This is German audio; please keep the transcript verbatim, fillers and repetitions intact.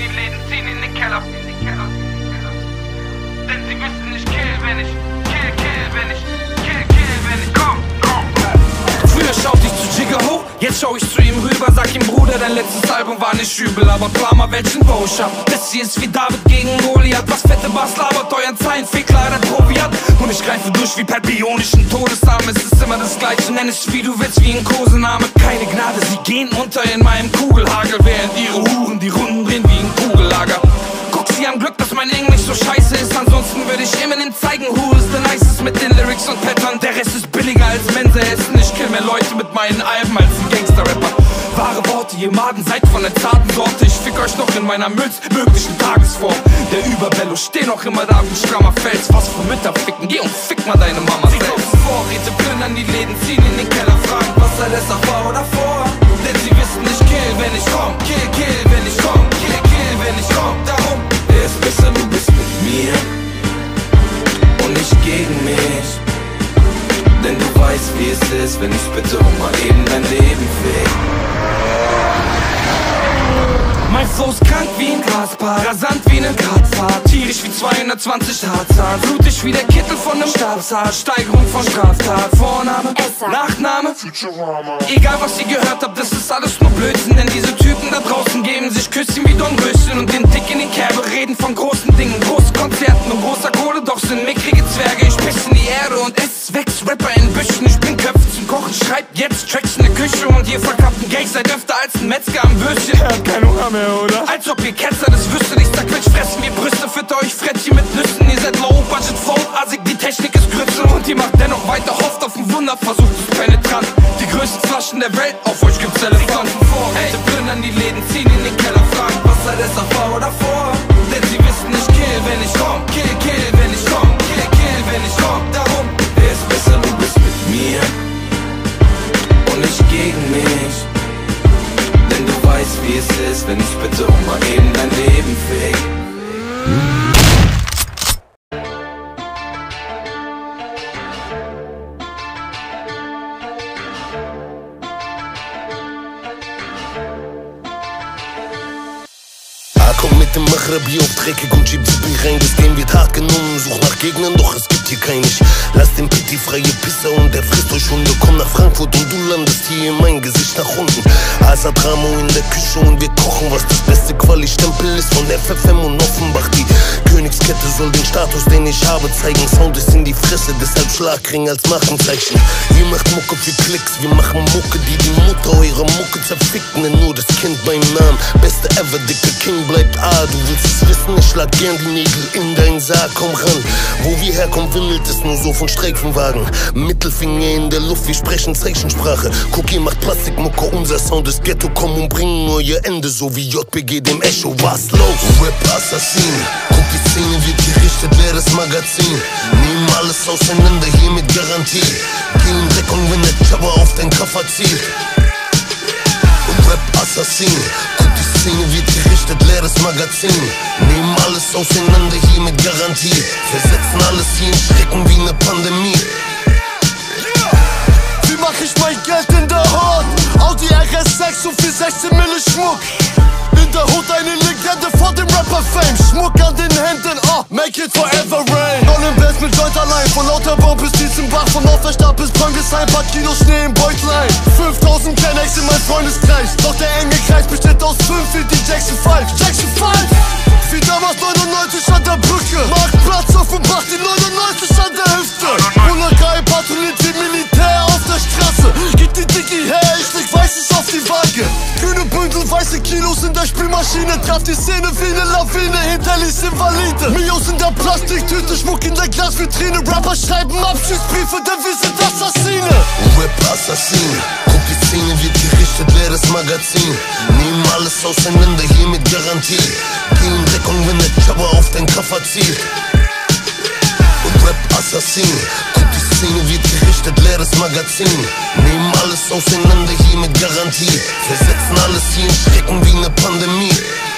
die Läden, ziehen in den Keller. Denn sie wissen, ich kill, wenn ich kill, kill, wenn ich kill, kill, wenn ich komm, komm. Früher schaute ich zu Jigga hoch, jetzt schau ich zu ihm rüber, sag ihm Bruder, dein letztes Album war nicht übel, aber klar mal welchen Boschap. Das hier ist wie David gegen Goliath, was fette Bass labert, euren Zeilenfickler, der Proviat. Und ich greife durch wie per bionischen Todesarm, es ist immer das Gleiche, nenn es wie du willst, wie ein Kosename. Keine Gnade, sie gehen unter in meinem Kugelhagel, während ihre Huren die Runden drehen wie ein Kugellager. Guck, sie haben Glück, dass mein Englisch so scheiße ist, ansonsten würde ich Eminem zeigen, who is the nicest mit den Lyrics und Pattern. Der Rest ist billiger als Mensa essen, ich kill mehr Leute mit meinen Alben als ein Gangster-Rapper. Wahre Worte, ihr Maden seid von der zarten Sorte, ich fick euch noch in meiner möglichen Tagesform. Der Überbello steh noch immer da wie strammer Fels, was für Mütter ficken, geh und fick mal deine Mama selbst. Sie kaufen Vorräte, plündern die Läden, ziehen in den Keller, fragen, was sei das auch war oder vor. Denn sie wissen, ich kill, wenn ich komm, kill, kill, wenn ich komm, kill, kill, wenn ich komm. Darum, er ist besser, du bist mit mir und nicht gegen mich. Denn du weißt, wie es ist, wenn ich bitte um mal eben dein Leben fick. Mein Flow ist krank wie ein Graspark, rasant wie ein Gradfahrt, tierisch wie zweihundertzwanzig Tarzan, blutig wie der Kittel von nem Stabshaar, Steigerung von Straftat, Vorname, Esser. Nachname, Futurama. Egal was ihr gehört habt, das ist alles nur Blödsinn, denn diese Typen da draußen geben sich Küsschen wie Don Röschen und den Dick in den Kerbe, reden von großen Dingen, großen Konzerten und großer Kohle, doch sind mickrige Zwerge. Ich piss in die Erde und es wächst Rapper in Büschen, ich bring Köpfe zum Kochen, schreibt jetzt Tracks in der Küche und ihr verkappten Gays seid öfter als ein Metzger am Würstchen. Er hat keinen Hunger mehr, oder? Als ob ihr Ketzer das wüsstet, ich sag, Quatsch, fressen wir Brüste, füttert euch Frettchen mit Nüssen. Ihr seid low budget, voll assig, die Technik ist Grütze und ihr macht dennoch weiter, hofft auf ein Wunder, versucht es penetrant. Die größten Flaschen der Welt, auf euch gibt's Elefanten. Vorräte plündern die Läden, ziehen in den Keller, fragen, was sei das auch war oder vor. Denn sie wissen, ich kill, wenn ich komm, kill, kill, wenn ich komm, kill, kill, wenn ich komm. Darum, wer ist besser, du bist mit mir und nicht gegen mich. Denn du weißt, wie es ist, wenn ich bitte um mal eben dein Leben fick. Komm mit dem Machrabi auf dreckig und schieb Zippel rein. Das Game wird hart genommen, such nach Gegnern, doch es gibt hier keinen. Ich lass den Pitti freie Pisser und der frisst euch Hunde. Komm nach Frankfurt und du landest hier in mein Gesicht nach unten. Asa Dramo in der Küche und wir kochen, was das beste Quali-Stempel ist von F F M und Offenbach. Die Königskette soll den Status, den ich habe, zeigen. Sound ist in die Fresse, deshalb Schlagring als Markenzeichen. Ihr macht Mucke für Klicks, wir machen Mucke, die die Mutter eurer Mucke zerfickt. Nenn nur das Kind beim Namen, beste ever, dicke King bleibt A. Du willst es wissen, ich schlag gern die Nägel in dein Sarg, komm ran. Wo wir herkommen, wimmelt es nur so von Streifenwagen. Mittelfinger in der Luft, wir sprechen Zeichensprache. Cookie macht Plastikmucke, unser Sound ist Ghetto, komm und bring nur ihr Ende, so wie J P G dem Echo. Was los? Rap-Assassin, guck, die Szene wird gerichtet, leeres Magazin. Nehmen alles auseinander, hier mit Garantie. Geh in Deckung, wenn der Chopper auf dein Koffer zielt. Rap-Assassin, guck, die Szene wird gerichtet, leeres Magazin. Nehmen alles auseinander, hier mit Garantie. Versetzen alles hier in Schrecken wie ne Pandemie. Wie mach ich mein Geld in der Hut? Audi R S sechs und für sechzehn Mille Schmuck. In der Hut eine Legende vor dem Rapper-Fame. Schmuck an den Händen, oh, make it forever rain. Non-Invest mit Joint allein, von Lauterbahn bis Dietzenbach, von Aufwärtstab bis Bröngesheim, paar Kilo Schnee im Beutlein. fünftausend Kennex in mein Freundeskreis, doch der enge Kreis besteht aus fünf wie die Jackson fünf. Jackson fünf! Wie damals neunundneunzig an der Brücke, Marktplatz Offenbach, die neunundneunzig an der Hüfte. Bullerei patrouilliert wie Militär auf der Straße. Gib die Dicky her, ich leg Weißes auf die Waage. Grüne Bündel, weiße Kilos in der Spülmaschine. Traf die Szene wie ne Lawine, hinterließ Invalide. Mios in der Plastiktüte, Schmuck in der Glasvitrine. Rapper schreiben Abschiedsbriefe, denn wir sind Assassine. Rap-Assassin, guck, die Szene wird gerichtet, leeres Magazin. Nehmen alles auseinander, hier mit Garantie. Geh in Deckung, wenn der Chopper auf dein Koffer zielt. Rap-Assassin, guck, die Szene wird gerichtet, leeres Magazin. Nehmen alles auseinander, hier mit Garantie. Versetzen alles hier in Schrecken wie ne Pandemie.